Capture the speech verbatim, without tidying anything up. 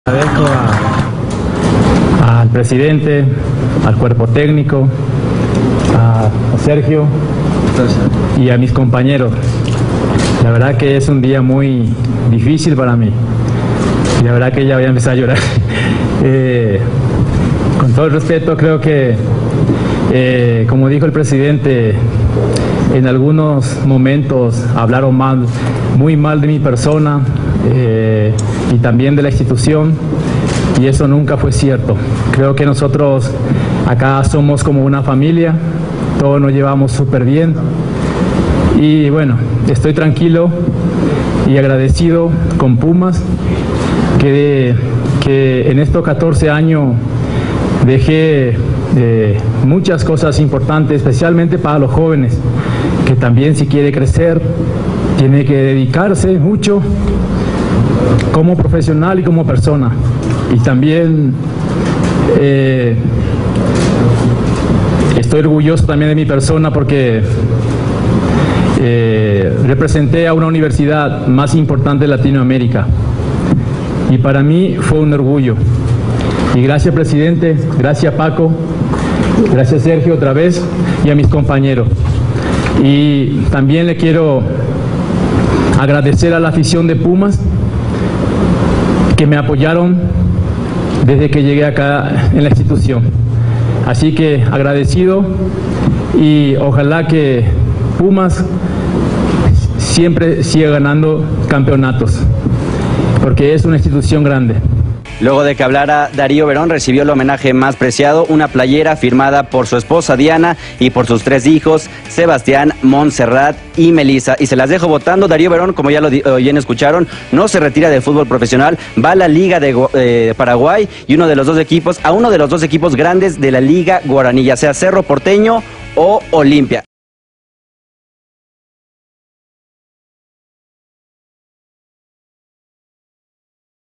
Agradezco a, al presidente, al cuerpo técnico, a, a Sergio y a mis compañeros. La verdad que es un día muy difícil para mí. Y la verdad que ya voy a empezar a llorar. eh, con todo el respeto, creo que, eh, como dijo el presidente, en algunos momentos hablaron mal, muy mal de mi persona eh, y también de la institución, y eso nunca fue cierto. Creo que nosotros acá somos como una familia, todos nos llevamos súper bien, y bueno, estoy tranquilo y agradecido con Pumas, que, que en estos catorce años dejé eh, muchas cosas importantes, especialmente para los jóvenes, que también si quiere crecer, tiene que dedicarse mucho como profesional y como persona. Y también eh, estoy orgulloso también de mi persona porque eh, representé a una universidad más importante de Latinoamérica. Y para mí fue un orgullo. Y gracias, presidente, gracias, Paco, gracias, Sergio, otra vez, y a mis compañeros. Y también le quiero agradecer a la afición de Pumas que me apoyaron desde que llegué acá en la institución. Así que agradecido, y ojalá que Pumas siempre siga ganando campeonatos, porque es una institución grande. Luego de que hablara Darío Verón, recibió el homenaje más preciado, una playera firmada por su esposa Diana y por sus tres hijos, Sebastián, Montserrat y Melissa. Y se las dejo votando. Darío Verón, como ya lo bien escucharon, no se retira del fútbol profesional, va a la Liga de eh, Paraguay y uno de los dos equipos, a uno de los dos equipos grandes de la Liga Guaraní, ya sea Cerro Porteño o Olimpia.